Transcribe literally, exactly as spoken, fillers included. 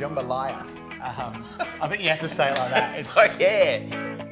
Jambalaya. Um, I think you have to say it like that. It's So, yeah.